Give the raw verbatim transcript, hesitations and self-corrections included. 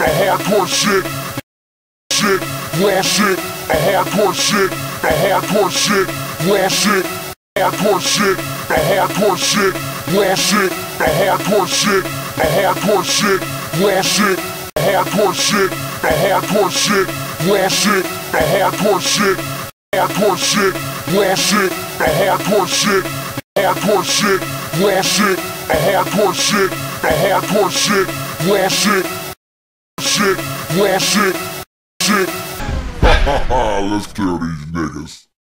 the hardcore shit, shit, raw shit, the hardcore shit, the hardcore shit, raw shit, hardcore shit, the hardcore shit, raw shit, the hardcore shit, the hardcore shit, raw shit, the hardcore shit, the hardcore shit, raw shit, the hardcore shit, hardcore shit, raw shit, the hardcore shit, hardcore shit, raw shit, the hardcore shit, the hardcore shit, raw shit, shit, raw shit, shit. Ha ha ha, let's kill these niggas.